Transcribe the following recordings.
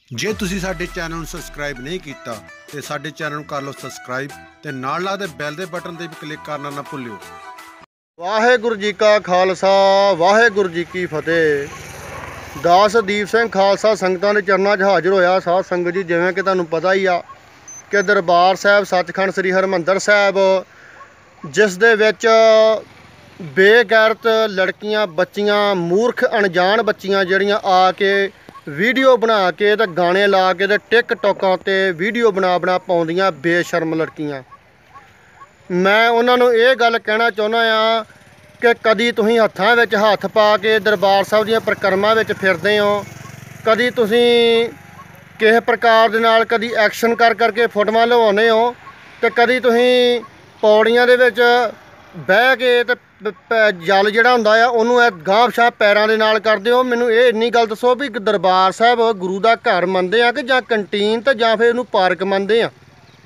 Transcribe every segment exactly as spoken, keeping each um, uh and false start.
ਜੇ ਤੁਸੀਂ ਸਾਡੇ ਚੈਨਲ ਨੂੰ ਸਬਸਕ੍ਰਾਈਬ ਨਹੀਂ ਕੀਤਾ ਤੇ ਸਾਡੇ ਚੈਨਲ ਨੂੰ ਕਰ ਲਓ ਸਬਸਕ੍ਰਾਈਬ ਤੇ ਨਾਲ ਲੱਗਦੇ ਬੈਲ ਦੇ ਬਟਨ ਤੇ ਵੀ ਕਲਿੱਕ ਕਰਨਾ ਨਾ ਭੁੱਲਿਓ। ਵਾਹਿਗੁਰੂ ਜੀ ਕਾ ਖਾਲਸਾ ਵਾਹਿਗੁਰੂ ਜੀ ਕੀ ਫਤਿਹ। ਦਾਸ ਦੀਪ ਸਿੰਘ ਖਾਲਸਾ ਸੰਗਤਾਂ ਦੇ ਚਰਨਾਂ 'ਚ ਹਾਜ਼ਰ ਹੋਇਆ। ਸਾਧ ਸੰਗਤ ਜੀ, ਜਿਵੇਂ ਕਿ ਤੁਹਾਨੂੰ ਪਤਾ ਹੀ ਆ ਕਿ ਦਰਬਾਰ ਸਾਹਿਬ ਸੱਚਖੰਡ ਸ੍ਰੀ ਹਰਿਮੰਦਰ ਸਾਹਿਬ, ਜਿਸ ਦੇ ਵਿੱਚ ਬੇਗੈਰਤ ਲੜਕੀਆਂ, ਬੱਚੀਆਂ, ਮੂਰਖ ਅਣਜਾਣ ਬੱਚੀਆਂ ਜਿਹੜੀਆਂ ਆ ਕੇ ਵੀਡੀਓ ਬਣਾ ਕੇ ਤੇ ਗਾਣੇ ਲਾ ਕੇ ਤੇ ਟਿਕਟੋਕਾਂ 'ਤੇ ਵੀਡੀਓ ਬਣਾ ਬਣਾ ਪਾਉਂਦੀਆਂ ਬੇਸ਼ਰਮ ਲੜਕੀਆਂ। ਮੈਂ ਉਹਨਾਂ ਨੂੰ ਇਹ ਗੱਲ ਕਹਿਣਾ ਚਾਹੁੰਦਾ ਆ ਕਿ ਕਦੀ ਤੁਸੀਂ ਹੱਥਾਂ ਵਿੱਚ ਹੱਥ ਪਾ ਕੇ ਦਰਬਾਰ ਸਾਹਿਬ ਦੀਆਂ ਪਰਿਕਰਮਾ ਵਿੱਚ ਫਿਰਦੇ ਹੋ, ਕਦੀ ਤੁਸੀਂ ਕਿਸੇ ਪ੍ਰਕਾਰ ਦੇ ਨਾਲ ਕਦੀ ਐਕਸ਼ਨ ਕਰ ਕਰਕੇ ਫੋਟੋਆਂ ਲਵਾਉਂਦੇ ਹੋ, ਅਤੇ ਕਦੀ ਤੁਸੀਂ ਪੌੜੀਆਂ ਦੇ ਵਿੱਚ ਬਹਿ ਕੇ ਤੇ ਜਲ ਜਿਹੜਾ ਹੁੰਦਾ ਆ ਉਹਨੂੰ ਇਹ ਗਾਂਹ ਪਿਛਾਂਹ ਪੈਰਾਂ ਦੇ ਨਾਲ ਕਰਦੇ ਹੋ। ਮੈਨੂੰ ਇਹ ਇੰਨੀ ਗੱਲ ਦੱਸੋ ਵੀ ਦਰਬਾਰ ਸਾਹਿਬ ਗੁਰੂ ਦਾ ਘਰ ਮੰਨਦੇ ਆ ਕਿ ਜਾਂ ਕੰਟੀਨ ਤੇ ਜਾਂ ਫਿਰ ਇਹਨੂੰ ਪਾਰਕ ਮੰਨਦੇ ਆ?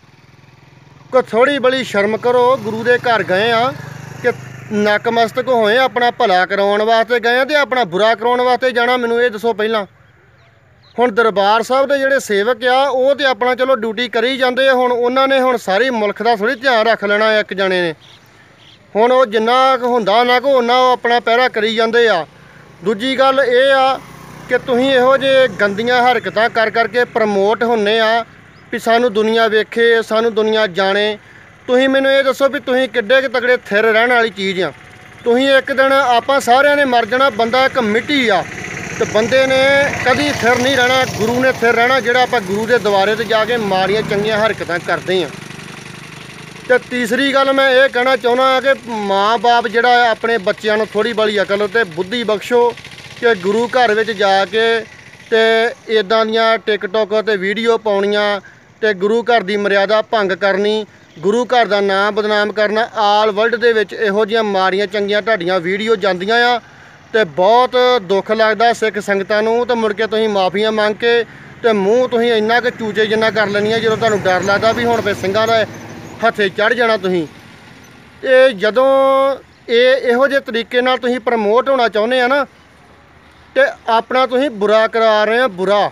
ਕੋਈ ਥੋੜ੍ਹੀ ਬੜੀ ਸ਼ਰਮ ਕਰੋ। ਗੁਰੂ ਦੇ ਘਰ ਗਏ ਆ ਕਿ ਨਕਮਸਤਕ ਹੋਏ, ਆਪਣਾ ਭਲਾ ਕਰਾਉਣ ਵਾਸਤੇ ਗਏ ਆ ਤੇ ਆਪਣਾ ਬੁਰਾ ਕਰਾਉਣ ਵਾਸਤੇ ਜਾਣਾ? ਮੈਨੂੰ ਇਹ ਦੱਸੋ ਪਹਿਲਾਂ। ਹੁਣ ਦਰਬਾਰ ਸਾਹਿਬ ਦੇ ਜਿਹੜੇ ਸੇਵਕ ਆ ਉਹ ਤੇ ਆਪਣਾ ਚਲੋ ਡਿਊਟੀ ਕਰੀ ਜਾਂਦੇ ਆ। ਹੁਣ ਉਹਨਾਂ ਨੇ ਹੁਣ ਸਾਰੇ ਮੁਲਕ ਦਾ ਥੋੜ੍ਹੀ ਧਿਆਨ ਰੱਖ ਲੈਣਾ ਇੱਕ ਜਣੇ ਨੇ। ਹੁਣ ਉਹ ਜਿੰਨਾ ਕੁ ਹੁੰਦਾ ਉਹਨਾਂ ਕੋ ਉਹਨਾਂ ਉਹ ਆਪਣਾ ਪਹਿਰਾ ਕਰੀ ਜਾਂਦੇ ਆ। ਦੂਜੀ ਗੱਲ ਇਹ ਆ ਕਿ ਤੁਸੀਂ ਇਹੋ ਜਿਹੇ ਗੰਦੀਆਂ ਹਰਕਤਾਂ ਕਰ ਕਰਕੇ ਪ੍ਰਮੋਟ ਹੁੰਦੇ ਆ ਵੀ ਸਾਨੂੰ ਦੁਨੀਆ ਵੇਖੇ, ਸਾਨੂੰ ਦੁਨੀਆ ਜਾਣੇ। ਤੁਸੀਂ ਮੈਨੂੰ ਇਹ ਦੱਸੋ ਵੀ ਤੁਸੀਂ ਕਿੱਡੇ ਕੁ ਤਗੜੇ ਥਿਰ ਰਹਿਣ ਵਾਲੀ ਚੀਜ਼ ਆ। ਤੁਸੀਂ ਇੱਕ ਦਿਨ ਆਪਾਂ ਸਾਰਿਆਂ ਨੇ ਮਰ ਜਾਣਾ। ਬੰਦਾ ਇੱਕ ਮਿੱਟੀ ਆ ਤੇ ਬੰਦੇ ਨੇ ਕਦੀ ਥਿਰ ਨਹੀਂ ਰਹਿਣਾ। ਗੁਰੂ ਨੇ ਥਿਰ ਰਹਿਣਾ ਜਿਹੜਾ ਆਪਾਂ ਗੁਰੂ ਦੇ ਦੁਆਰੇ 'ਤੇ ਜਾ ਕੇ ਮਾੜੀਆਂ ਚੰਗੀਆਂ ਹਰਕਤਾਂ ਕਰਦੇ ਹਾਂ। ਅਤੇ ਤੀਸਰੀ ਗੱਲ ਮੈਂ ਇਹ ਕਹਿਣਾ ਚਾਹੁੰਦਾ ਹਾਂ ਕਿ ਮਾਂ ਬਾਪ ਜਿਹੜਾ ਆ ਆਪਣੇ ਬੱਚਿਆਂ ਨੂੰ ਥੋੜ੍ਹੀ ਬੜੀ ਅਕਲ ਅਤੇ ਬੁੱਧੀ ਬਖਸ਼ੋ ਕਿ ਗੁਰੂ ਘਰ ਵਿੱਚ ਜਾ ਕੇ ਅਤੇ ਇੱਦਾਂ ਦੀਆਂ ਟਿਕਟੋਕ 'ਤੇ ਵੀਡੀਓ ਪਾਉਣੀਆਂ ਅਤੇ ਗੁਰੂ ਘਰ ਦੀ ਮਰਿਆਦਾ ਭੰਗ ਕਰਨੀ, ਗੁਰੂ ਘਰ ਦਾ ਨਾਮ ਬਦਨਾਮ ਕਰਨਾ। ਆਲ ਵਰਲਡ ਦੇ ਵਿੱਚ ਇਹੋ ਜਿਹੀਆਂ ਮਾੜੀਆਂ ਚੰਗੀਆਂ ਤੁਹਾਡੀਆਂ ਵੀਡੀਓ ਜਾਂਦੀਆਂ ਆ ਅਤੇ ਬਹੁਤ ਦੁੱਖ ਲੱਗਦਾ ਸਿੱਖ ਸੰਗਤਾਂ ਨੂੰ। ਅਤੇ ਮੁੜ ਕੇ ਤੁਸੀਂ ਮਾਫੀਆਂ ਮੰਗ ਕੇ ਅਤੇ ਮੂੰਹ ਤੁਸੀਂ ਇੰਨਾ ਕੁ ਚੂਚੇ ਜਿੰਨਾ ਕਰ ਲੈਣੀ ਆ ਜਦੋਂ ਤੁਹਾਨੂੰ ਡਰ ਲੱਗਦਾ ਵੀ ਹੁਣ ਫਿਰ ਸਿੰਘਾਂ ਦਾ ਹੱਥੇ ਚੜ੍ਹ ਜਾਣਾ ਤੁਸੀਂ। ਇਹ ਜਦੋਂ ਇਹ ਇਹੋ ਜਿਹੇ ਤਰੀਕੇ ਨਾਲ ਤੁਸੀਂ ਪ੍ਰਮੋਟ ਹੋਣਾ ਚਾਹੁੰਦੇ ਆ ਨਾ ਅਤੇ ਆਪਣਾ ਤੁਸੀਂ ਬੁਰਾ ਕਰਾ ਰਹੇ ਆ, ਬੁਰਾ।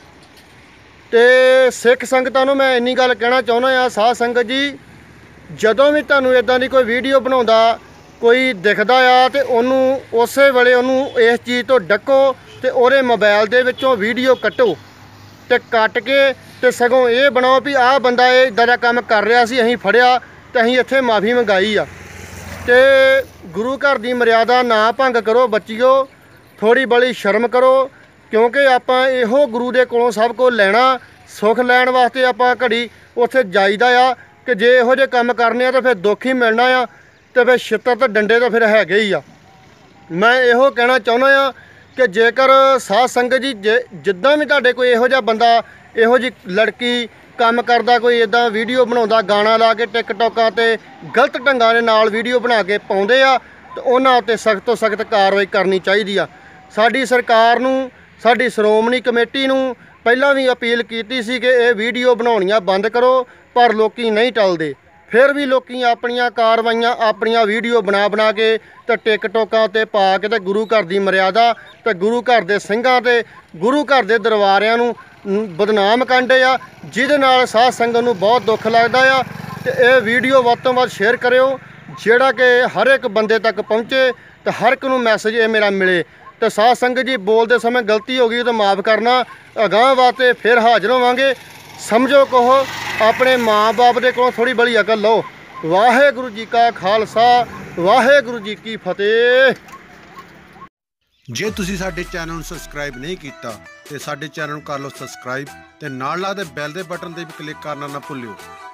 ਅਤੇ ਸਿੱਖ ਸੰਗਤਾਂ ਨੂੰ ਮੈਂ ਇੰਨੀ ਗੱਲ ਕਹਿਣਾ ਚਾਹੁੰਦਾ ਆ, ਸਾਧ ਸੰਗਤ ਜੀ, ਜਦੋਂ ਵੀ ਤੁਹਾਨੂੰ ਇੱਦਾਂ ਦੀ ਕੋਈ ਵੀਡੀਓ ਬਣਾਉਂਦਾ ਕੋਈ ਦਿਖਦਾ ਆ ਅਤੇ ਉਹਨੂੰ ਉਸੇ ਵੇਲੇ ਉਹਨੂੰ ਇਸ ਚੀਜ਼ ਤੋਂ ਡੱਕੋ ਅਤੇ ਉਹਦੇ ਮੋਬਾਈਲ ਦੇ ਵਿੱਚੋਂ ਵੀਡੀਓ ਕੱਟੋ ਅਤੇ ਕੱਟ ਕੇ ਅਤੇ ਸਗੋਂ ਇਹ ਬਣਾਓ ਵੀ ਆਹ ਬੰਦਾ ਇਹ ਇੱਦਾਂ ਦਾ ਕੰਮ ਕਰ ਰਿਹਾ ਸੀ, ਅਸੀਂ ਫੜਿਆ ਅਤੇ ਅਸੀਂ ਇੱਥੇ ਮਾਫੀ ਮੰਗਾਈ ਆ। ਅਤੇ ਗੁਰੂ ਘਰ ਦੀ ਮਰਿਆਦਾ ਨਾ ਭੰਗ ਕਰੋ ਬੱਚਿਓ, ਥੋੜ੍ਹੀ ਬੜੀ ਸ਼ਰਮ ਕਰੋ, ਕਿਉਂਕਿ ਆਪਾਂ ਇਹੋ ਗੁਰੂ ਦੇ ਕੋਲੋਂ ਸਭ ਕੁਝ ਲੈਣਾ। ਸੁੱਖ ਲੈਣ ਵਾਸਤੇ ਆਪਾਂ ਘੜੀ ਉੱਥੇ ਜਾਈਦਾ ਆ ਕਿ ਜੇ ਇਹੋ ਜਿਹੇ ਕੰਮ ਕਰਨੇ ਆ ਤਾਂ ਫਿਰ ਦੁੱਖ ਹੀ ਮਿਲਣਾ ਆ ਅਤੇ ਫਿਰ ਛਿੱਤਰ ਅਤੇ ਡੰਡੇ ਤਾਂ ਫਿਰ ਹੈਗੇ ਹੀ ਆ। ਮੈਂ ਇਹੋ ਕਹਿਣਾ ਚਾਹੁੰਦਾ ਆ ਕਿ ਜੇਕਰ ਸਾਧ ਸੰਗਤ ਜੀ ਜੇ ਜਿੱਦਾਂ ਵੀ ਤੁਹਾਡੇ ਕੋਈ ਇਹੋ ਜਿਹਾ ਬੰਦਾ, ਇਹੋ ਜਿਹੀ ਲੜਕੀ ਕੰਮ ਕਰਦਾ, ਕੋਈ ਇੱਦਾਂ ਵੀਡੀਓ ਬਣਾਉਂਦਾ, ਗਾਣਾ ਲਾ ਕੇ ਟਿਕਟੋਕਾਂ 'ਤੇ ਗਲਤ ਢੰਗਾਂ ਦੇ ਨਾਲ ਵੀਡੀਓ ਬਣਾ ਕੇ ਪਾਉਂਦੇ ਆ ਅਤੇ ਉਹਨਾਂ ਉੱਤੇ ਸਖਤ ਤੋਂ ਸਖਤ ਕਾਰਵਾਈ ਕਰਨੀ ਚਾਹੀਦੀ ਆ। ਸਾਡੀ ਸਰਕਾਰ ਨੂੰ, ਸਾਡੀ ਸ਼੍ਰੋਮਣੀ ਕਮੇਟੀ ਨੂੰ ਪਹਿਲਾਂ ਵੀ ਅਪੀਲ ਕੀਤੀ ਸੀ ਕਿ ਇਹ ਵੀਡੀਓ ਬਣਾਉਣੀਆਂ ਬੰਦ ਕਰੋ, ਪਰ ਲੋਕੀ ਨਹੀਂ ਟਲਦੇ। ਫਿਰ ਵੀ ਲੋਕੀ ਆਪਣੀਆਂ ਕਾਰਵਾਈਆਂ, ਆਪਣੀਆਂ ਵੀਡੀਓ ਬਣਾ ਬਣਾ ਕੇ ਅਤੇ ਟਿਕਟੋਕਾਂ 'ਤੇ ਪਾ ਕੇ ਅਤੇ ਗੁਰੂ ਘਰ ਦੀ ਮਰਿਆਦਾ ਅਤੇ ਗੁਰੂ ਘਰ ਦੇ ਸਿੰਘਾਂ ਅਤੇ ਗੁਰੂ ਘਰ ਦੇ ਦਰਬਾਰਿਆਂ ਨੂੰ ਬਦਨਾਮ ਕਰਦੇ ਆ, ਜਿਹਦੇ ਨਾਲ ਸਾਧ ਸੰਗਤ ਨੂੰ ਬਹੁਤ ਦੁੱਖ ਲੱਗਦਾ ਆ। ਅਤੇ ਇਹ ਵੀਡੀਓ ਵੱਧ ਤੋਂ ਵੱਧ ਸ਼ੇਅਰ ਕਰਿਓ ਜਿਹੜਾ ਕਿ ਹਰ ਇੱਕ ਬੰਦੇ ਤੱਕ ਪਹੁੰਚੇ ਅਤੇ ਹਰ ਇੱਕ ਨੂੰ ਮੈਸੇਜ ਇਹ ਮੇਰਾ ਮਿਲੇ। ਅਤੇ ਸਾਧ ਸੰਗਤ ਜੀ, ਬੋਲਦੇ ਸਮੇਂ ਗਲਤੀ ਹੋ ਗਈ ਤਾਂ ਮਾफ़ ਕਰਨਾ। ਅਗਾਂਹ ਵਾਸਤੇ ਫਿਰ ਹਾਜ਼ਰ ਹੋਵਾਂਗੇ। ਸਮਝੋ ਕਹੋ ਆਪਣੇ ਮਾਂ ਬਾਪ ਦੇ ਕੋਲੋਂ ਥੋੜ੍ਹੀ ਬੜੀ ਅਕਲ ਲਓ। ਵਾਹਿਗੁਰੂ ਜੀ ਕਾ ਖਾਲਸਾ ਵਾਹਿਗੁਰੂ ਜੀ ਕੀ ਫਤਿਹ। ਜੇ ਤੁਸੀਂ ਸਾਡੇ ਚੈਨਲ ਨੂੰ ਸਬਸਕ੍ਰਾਈਬ ਨਹੀਂ ਕੀਤਾ ਤੇ ਸਾਡੇ ਚੈਨਲ ਨੂੰ ਕਰ ਲਓ ਸਬਸਕ੍ਰਾਈਬ ਤੇ ਨਾਲ ਲੱਗਦੇ ਬੈਲ ਦੇ ਬਟਨ ਤੇ ਵੀ ਕਲਿੱਕ ਕਰਨਾ ਨਾ ਭੁੱਲਿਓ।